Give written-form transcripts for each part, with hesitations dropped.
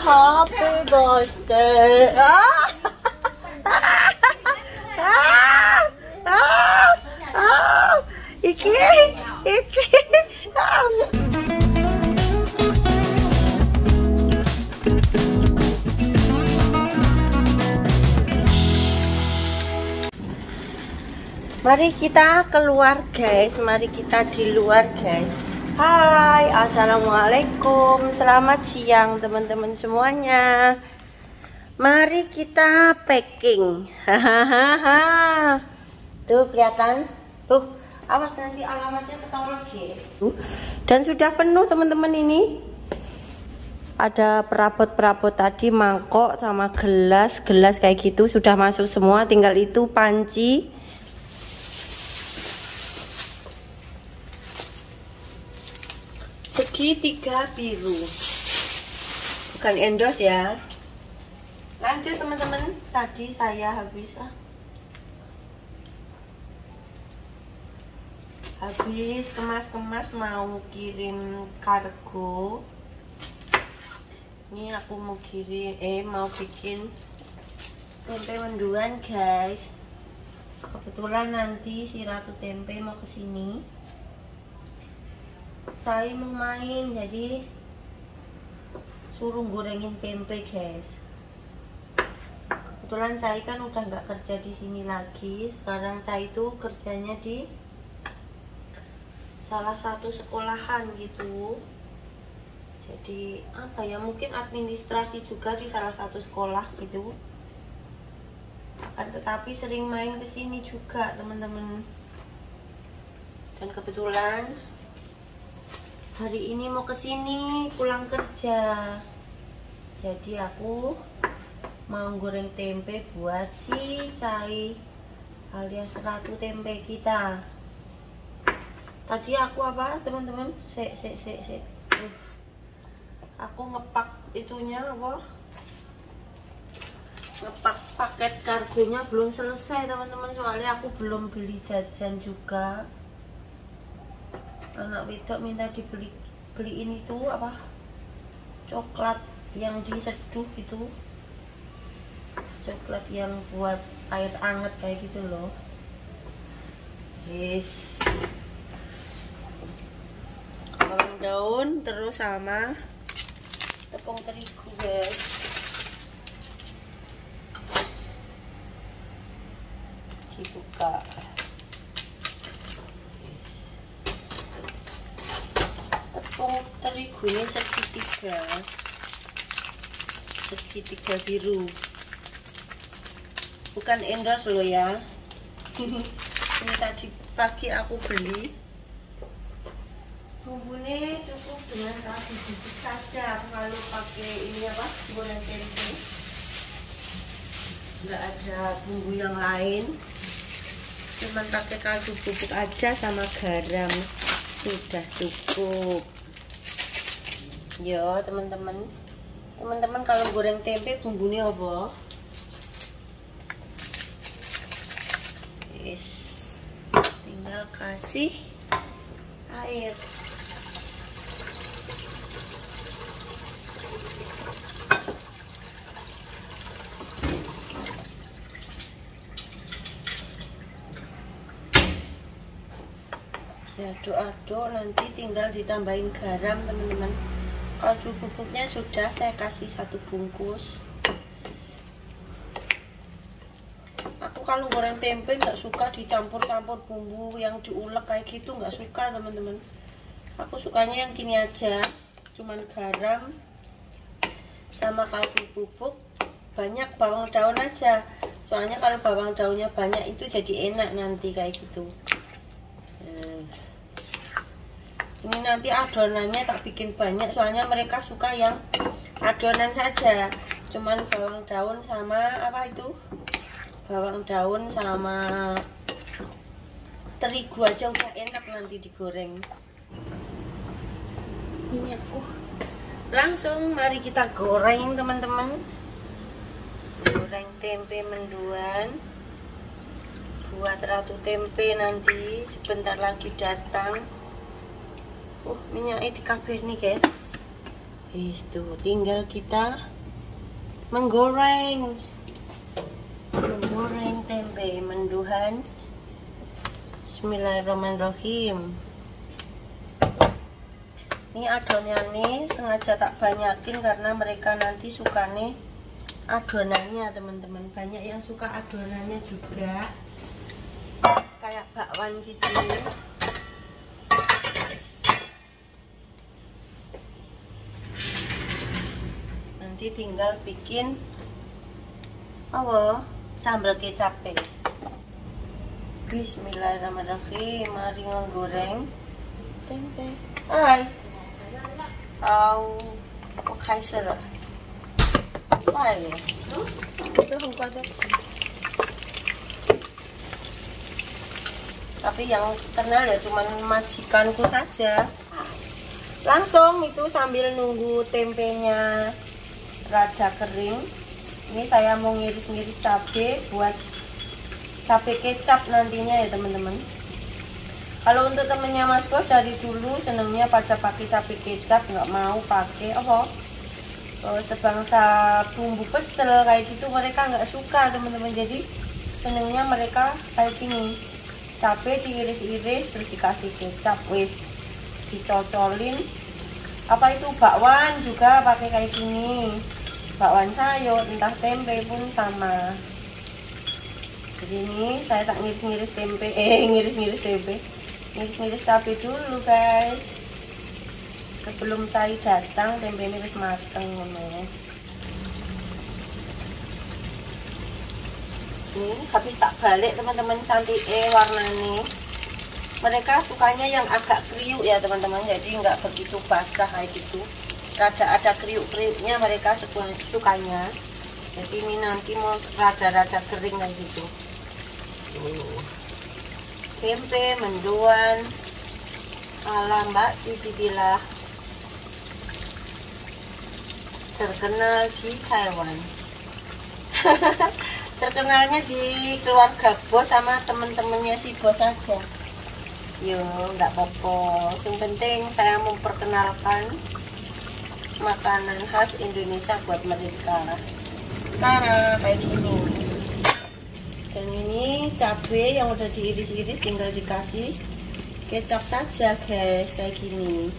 happy birthday. Iki. Mari kita keluar guys, mari kita di luar guys. Hai, assalamualaikum, selamat siang teman-teman semuanya. Mari kita packing. Hahaha. Tuh kelihatan? Tuh, awas nanti alamatnya ketahuan lagi. Dan sudah penuh teman-teman ini. Ada perabot-perabot tadi, mangkok sama gelas kayak gitu sudah masuk semua, tinggal itu panci. Segitiga biru, bukan endorse ya. Lanjut teman-teman, tadi saya habis kemas-kemas mau kirim kargo. Ini aku mau mau bikin tempe mendoan guys. Kebetulan nanti si Ratu Tempe mau kesini. Saya mau main, jadi suruh gorengin tempe guys. Kebetulan saya kan udah nggak kerja di sini lagi. Sekarang saya itu kerjanya di salah satu sekolahan gitu. Jadi apa ya, mungkin administrasi juga di salah satu sekolah gitu. Tetapi sering main ke sini juga teman-teman. Dan kebetulan hari ini mau kesini pulang kerja, jadi aku mau goreng tempe buat si Cai alias Ratu Tempe kita. Tadi aku apa teman-teman? Aku ngepak itunya apa? Ngepak paket kargonya belum selesai teman-teman, soalnya aku belum beli jajan juga. Anak wedok minta beliin itu apa, coklat yang diseduh gitu, coklat yang buat air anget kayak gitu loh. Yes, bawang daun terus sama tepung terigu guys. Dibuka. Tepung terigunya segitiga biru, bukan endorse loh ya. Ini tadi pagi aku beli. Bumbunya cukup dengan kaldu bubuk saja. Kalau pakai ini apa, goreng tempe, nggak ada bumbu yang lain, cuman pakai kaldu bubuk aja sama garam, sudah cukup. Yo teman-teman kalau goreng tempe bumbunya apa? Yes, tinggal kasih air. Aduk-aduk, nanti tinggal ditambahin garam teman-teman. Kaldu bubuknya sudah saya kasih 1 bungkus. Aku kalau goreng tempe nggak suka dicampur-campur bumbu yang diulek kayak gitu, nggak suka teman-teman. Aku sukanya yang gini aja, cuman garam sama kaldu bubuk, banyak bawang daun aja. Soalnya kalau bawang daunnya banyak itu jadi enak nanti kayak gitu. Ini nanti adonannya tak bikin banyak, soalnya mereka suka yang adonan saja. Cuman bawang daun sama apa itu, bawang daun sama terigu aja udah enak nanti digoreng. Minyakku langsung, mari kita goreng teman-teman. Goreng tempe mendoan buat Ratu Tempe nanti sebentar lagi datang. Minyaknya dikabir nih guys. Itu tinggal kita menggoreng tempe menduhan. Bismillahirrahmanirrahim. Ini adonannya nih sengaja tak banyakin karena mereka nanti suka nih adonannya, teman-teman. Banyak yang suka adonannya juga, kayak bakwan gitu. Nanti tinggal bikin sambal kecap. Bismillahirrahmanirrahim. Mari ngegoreng tempe. Hai. Tapi yang kenal ya cuman majikanku saja. Langsung itu sambil nunggu tempenya rada kering. Ini saya mau ngiris-ngiris cabai buat cabai kecap nantinya ya teman-teman. Kalau untuk temennya Mas Bos dari dulu senengnya pada pakai cabai kecap, nggak mau pakai sebangsa bumbu pecel kayak gitu, mereka nggak suka teman-teman. Jadi senengnya mereka kayak gini, cabai diiris-iris terus dikasih kecap, wis dicocolin. Apa itu bakwan juga pakai kayak gini, bakwan sayur entah tempe pun sama. Jadi ini saya tak ngiris-ngiris tempe, ngiris cabai dulu guys, sebelum saya datang tempe ini harus mateng. Ini habis tak balik teman-teman, cantik warnanya. Mereka sukanya yang agak kriuk ya teman-teman, jadi nggak begitu basah kayak gitu, rada ada kriuk-kriuknya mereka sukanya. Jadi ini nanti mau rada-rada kering kayak gitu. Tempe mendoan ala Mbak Titilah, terkenal di Taiwan. Terkenalnya di keluarga bos sama temen-temennya si bos saja. Yo, nggak apa-apa. Yang penting saya memperkenalkan makanan khas Indonesia buat mereka. Cara kayak gini. Dan ini cabai yang udah diiris-iris tinggal dikasih kecap saja guys, kayak gini.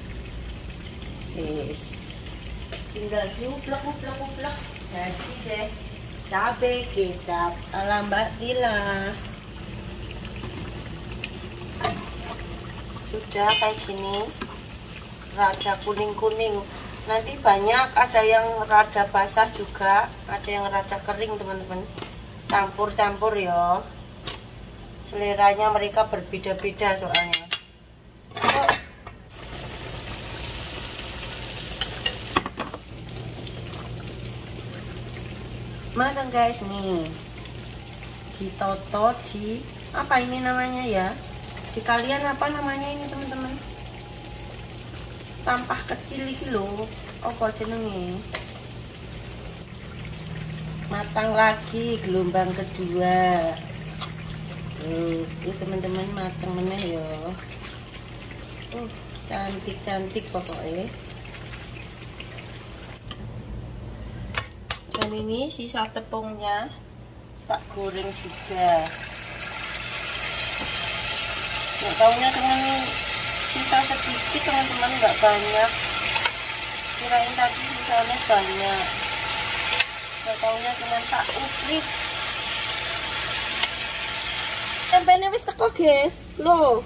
Yes. Tinggal diuplek-uplek. Jadi deh cabai kecap ala Mbak Tila. Sudah kayak gini, rada kuning-kuning. Nanti banyak, ada yang rada basah juga, ada yang rada kering teman-teman. Campur-campur ya, seleranya mereka berbeda-beda soalnya. Mana guys nih, ditoto di apa ini namanya ya, di kalian apa namanya ini teman-teman, tampah kecil iki loh, apa jenenge. Matang lagi gelombang kedua. Ini teman-teman matang meneh ya. Cantik-cantik pokoknya. Dan ini sisa tepungnya tak goreng juga. Nggak taunya dengan sisa sedikit teman-teman, nggak banyak. Kirain tadi sisanya banyak. Nggak taunya cuma tak uprit. Tempenya wis teko guys, loh.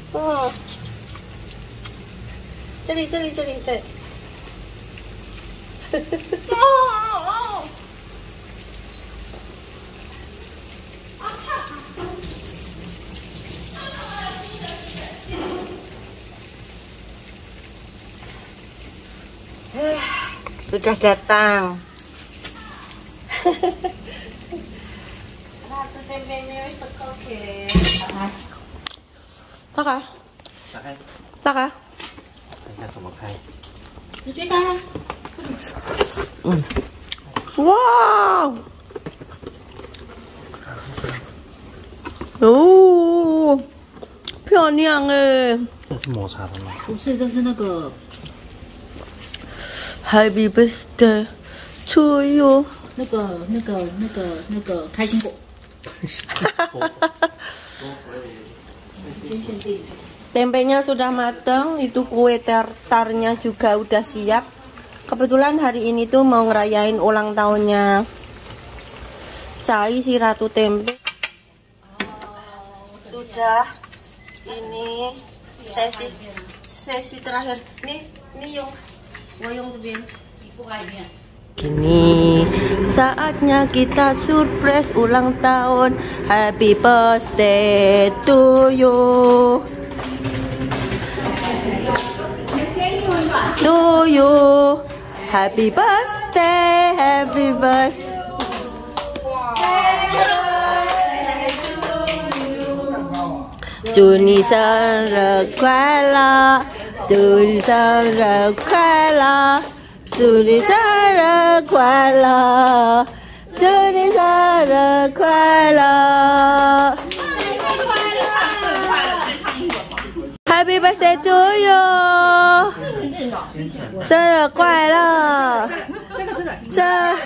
Ceri. Sudah datang. Rasa tempenya wis teko guys. Taka. Wow.哦，漂亮哎！ 这是抹茶的吗？ 不是，这是那个 Happy birthday to you。 那个开心果。 Tempenya sudah mateng, itu kue tartarnya juga udah siap. Kebetulan hari ini tuh mau ngerayain ulang tahunnya Cai si Ratu Tempe. Sudah, ini sesi terakhir. Ini Woyong tuh Bin. Ini saatnya kita surprise ulang tahun. Happy birthday to you. To you. Happy birthday, happy birthday. 祝你生日快乐，祝你生日快乐，祝你生日快乐，祝你生日快乐。Happy birthday to you， 生日快乐。这。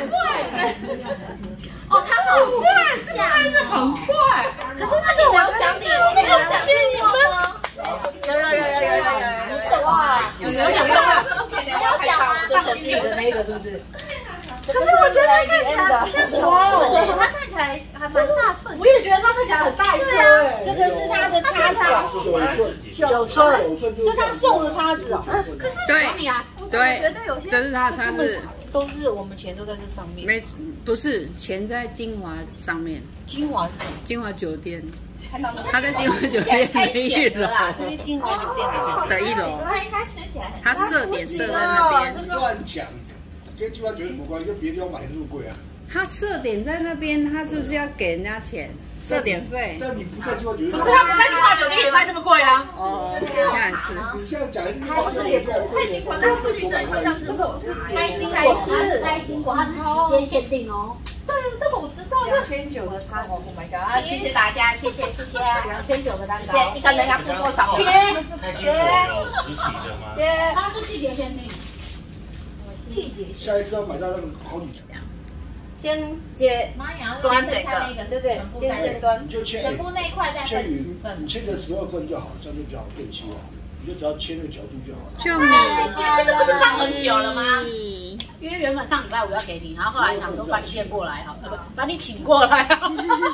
哦，他好快，拍的很快。可是这个我有奖励，这个有奖励我吗？有。什么啊？有奖吗？有奖吗？放心里的那个是不是？可是我觉得它看起来不像9寸，它看起来还蛮大寸。我也觉得它看起来很大一颗哎。这个是它的叉子，9寸，这是他送的叉子哦。可是对你啊， 对， 觉得有些这是他的叉子， 都是我们钱都在这上面。 不是钱在金华上面， 金华金华酒店，他在金华酒店的1楼， 这是金华酒店的1楼， 它吃起来很。 他设点设在那边。 乱讲，跟金华酒店无关，跟别地方买那么贵啊。 他设点在那边，他是不是要给人家钱？设点费？ 但你不在金华酒店， 不是他不在金华酒店也卖这么贵啊？ 哦，现在是。 你这样讲， 还是也开心果，它自己设一个像是开心果，是开心果，它是期间限定哦。对，这个我知道。2900的叉子 ，Oh my god！ 谢谢大家，谢谢，2900的蛋糕，一个人要付多少？ 开心果有实体的吗？ 它是季节限定。季节。 下一次要买到那个好几层。 先端这个，对对，先端， 你就签， 全部那一块再分10份， 你签个12份就好，这样就比较好对齐了。你就只要签那个角度就好了。 救命！ 这个不是放很久了吗？因为原本上礼拜5要给你，然后后来想说把你骗过来好，不把你请过来好。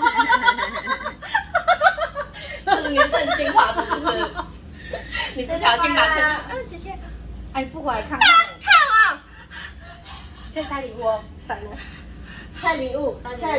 这是原生进化，是不是？你是小金马的，姐姐，哎，不回来看看。看啊！可以拆礼物哦，反了。菜礼物，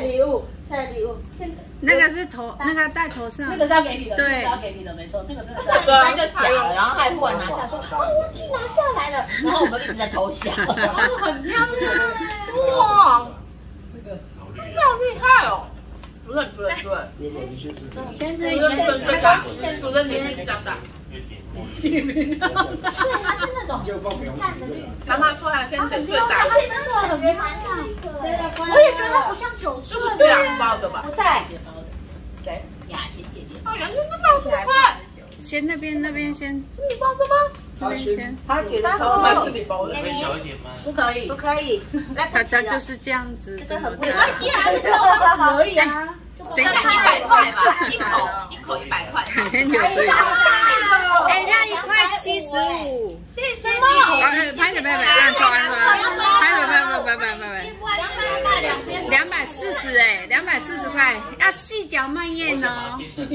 那个是头，那个戴头上， 那个是要给你的， 对， 是要给你的，没错，那个真的是。上礼拜就假了，然后还忽然拿下说，哦，忘记拿下来了，然后我们一直在偷笑。很漂亮，哇，那好厉害哦！不是，你先吃，最大，主任先吃长大。是，它是那种淡的绿色，拿出来先选最大。而且真的很漂亮，我也觉得它不像9寸，是2包的吧？不在，对，雅婷姐姐。哦，原来是包起来。 先那边先。 你包的吗？ 他先， 他觉得包是你包的， 可以小一点吗？ 不可以，不可以。 他就是这样子， 这很贵。没关系啊，只有这样子而已啊。等一下100块吧，一口100块。 很久所以说。哎，这样1块75， 谢谢你。 拍着，按错，240哎，240块，要细嚼慢咽哦。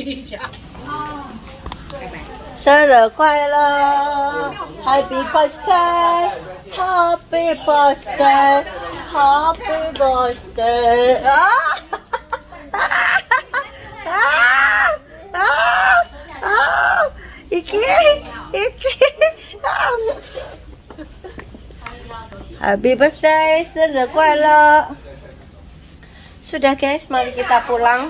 生日快乐 ，Happy birthday， Happy birthday， Happy birthday 啊！Iki Happy birthday, 生日快乐。Sudah guys, mari kita pulang.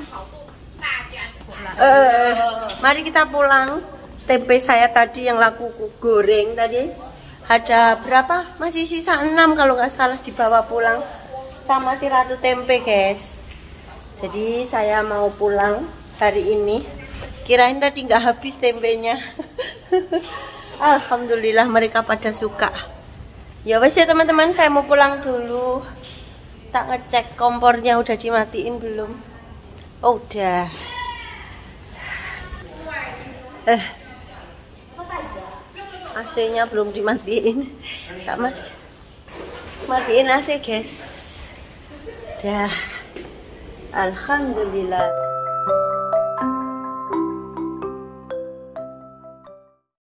Mari kita pulang. Tempe saya tadi yang laku goreng tadi ada berapa? Masih sisa 6 kalau nggak salah dibawa pulang sama si Ratu Tempe guys. Jadi saya mau pulang hari ini. Kirain tadi nggak habis tempenya. Alhamdulillah mereka pada suka. Ya wes ya teman-teman, saya mau pulang dulu. Tak ngecek kompornya udah dimatiin belum. Oh, udah. AC-nya belum dimatiin. Tak mas. Matiin AC guys. Dah. Alhamdulillah.